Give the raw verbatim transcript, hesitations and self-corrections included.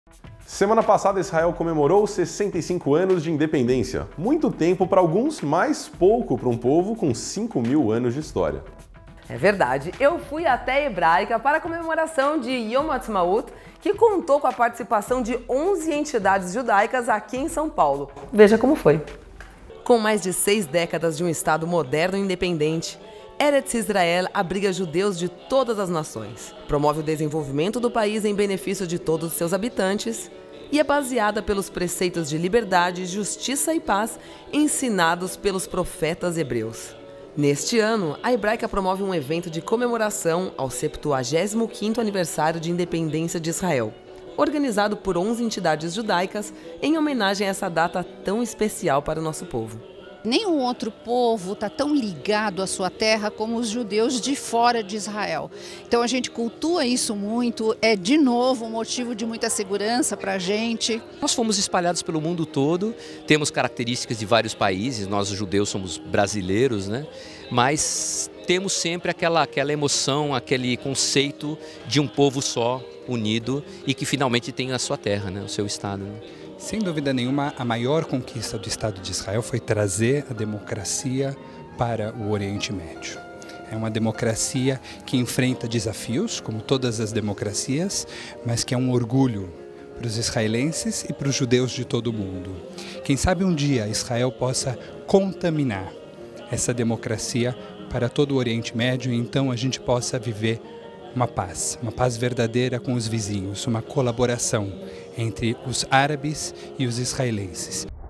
Semana passada, Israel comemorou sessenta e cinco anos de independência. Muito tempo para alguns, mas pouco para um povo com cinco mil anos de história. É verdade, eu fui até Hebraica para a comemoração de Yom Ha'atzmaut, que contou com a participação de onze entidades judaicas aqui em São Paulo. Veja como foi. Com mais de seis décadas de um Estado moderno e independente, Eretz Israel abriga judeus de todas as nações, promove o desenvolvimento do país em benefício de todos os seus habitantes e é baseada pelos preceitos de liberdade, justiça e paz ensinados pelos profetas hebreus. Neste ano, a Hebraica promove um evento de comemoração ao septuagésimo quinto aniversário de independência de Israel, organizado por onze entidades judaicas em homenagem a essa data tão especial para o nosso povo. Nenhum outro povo está tão ligado à sua terra como os judeus de fora de Israel. Então a gente cultua isso muito, é de novo um motivo de muita segurança para a gente. Nós fomos espalhados pelo mundo todo, temos características de vários países, nós os judeus somos brasileiros, né? Mas temos sempre aquela, aquela emoção, aquele conceito de um povo só, unido e que finalmente tem a sua terra, né? O seu Estado. Né? Sem dúvida nenhuma, a maior conquista do Estado de Israel foi trazer a democracia para o Oriente Médio. É uma democracia que enfrenta desafios, como todas as democracias, mas que é um orgulho para os israelenses e para os judeus de todo o mundo. Quem sabe um dia Israel possa contaminar essa democracia para todo o Oriente Médio e então a gente possa viver uma paz, uma paz verdadeira com os vizinhos, uma colaboração entre os árabes e os israelenses.